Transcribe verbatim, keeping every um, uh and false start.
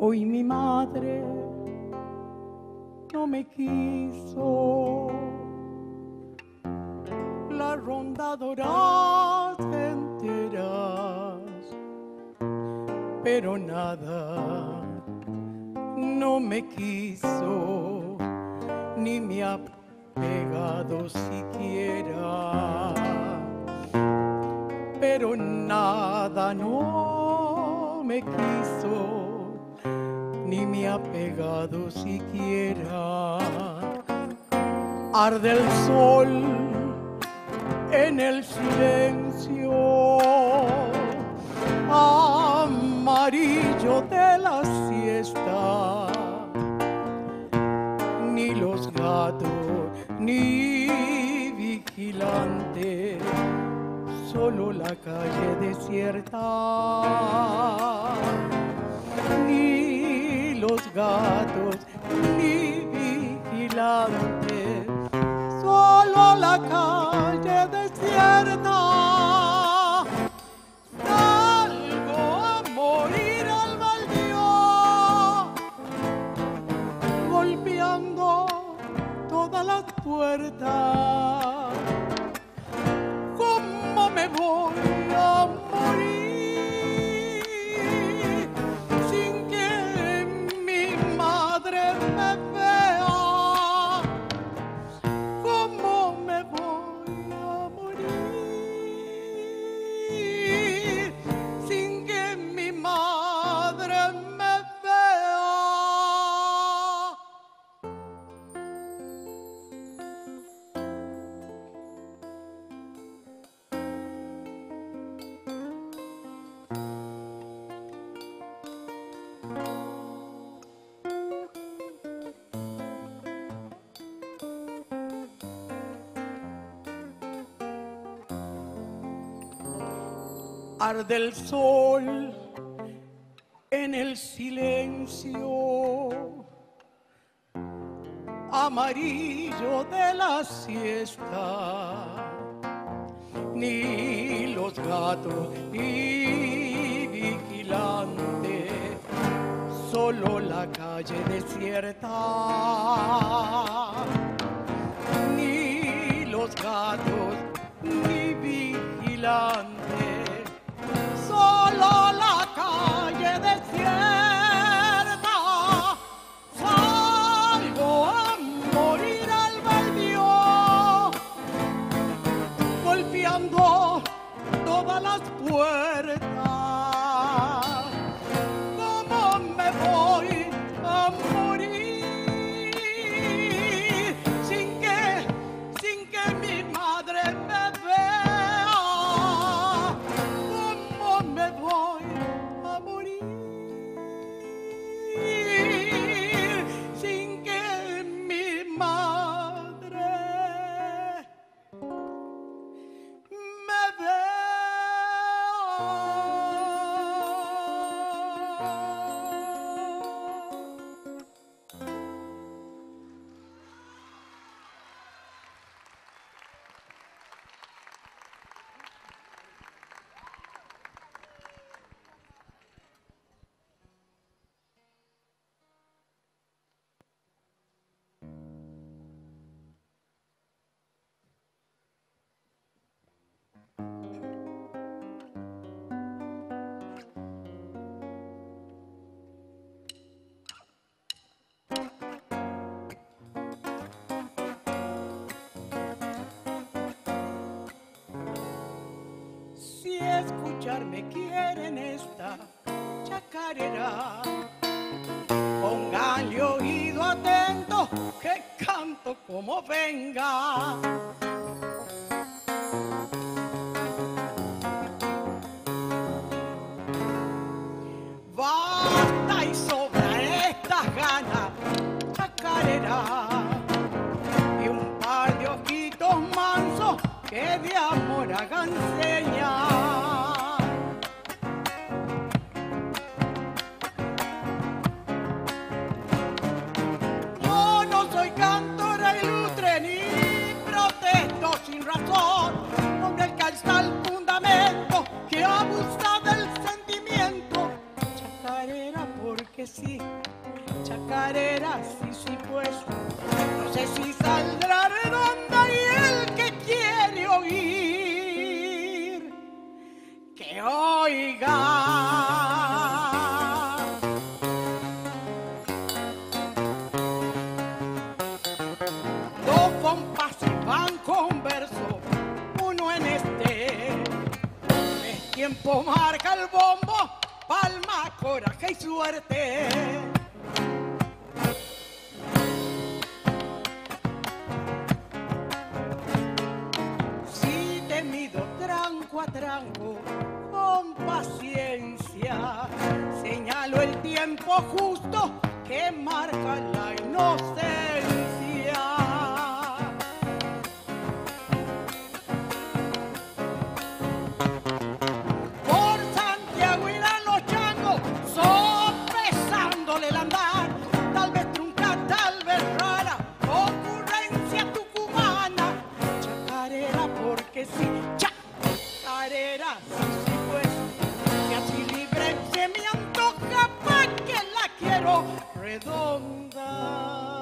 Hoy mi madre no me quiso, la rondadora enteras, pero nada no me quiso, ni me ha pegado siquiera, pero nada no me quiso, ni me ha pegado siquiera. Arde el sol en el silencio amarillo de la siesta, ni los gatos ni vigilantes, solo la calle desierta. Ni los gatos ni vigilantes, solo la calle desierta. Salgo a morir al baldío, golpeando todas las puertas. ¿Cómo me voy a morir sin que mi madre me vea? ¿Cómo me voy a morir sin que mi madre me vea? Arde el sol en el silencio amarillo de la siesta, ni los gatos ni vigilantes, solo la calle desierta. Ni los gatos ni vigilantes, solo la calle desierta. Salgo a morir al baldío, golpeando todas las puertas. ¿Cómo me voy a morir sin que, sin que mi madre me vea? Me voy a morir sin que mi madre me vea. Si escucharme quieren esta chacarera, póngale oído atento que canto como venga. Basta y sobra estas ganas chacarera y un par de ojitos mansos que de amor hagan señas. Yo no soy cantora ilustre ni protesto sin razón con el calzal fundamento que abusa del sentimiento. Chacarera porque sí, chacarera, sí, sí, pues, no sé si saldrá redonda y el que quiere oír, que oiga. Dos compas van con verso, uno en este, es tiempo marca el bombo, palma, coraje y suerte. Si te mido tranco a tranco, con paciencia, señalo el tiempo justo que marca la inocencia. Por Santiago irán los changos, sopesándole el andar, tal vez trunca, tal vez rara, ocurrencia tucumana, chacarera porque sí, chacarera, sí, sí, pues, que así libre se me antoja, pa' que la quiero redonda.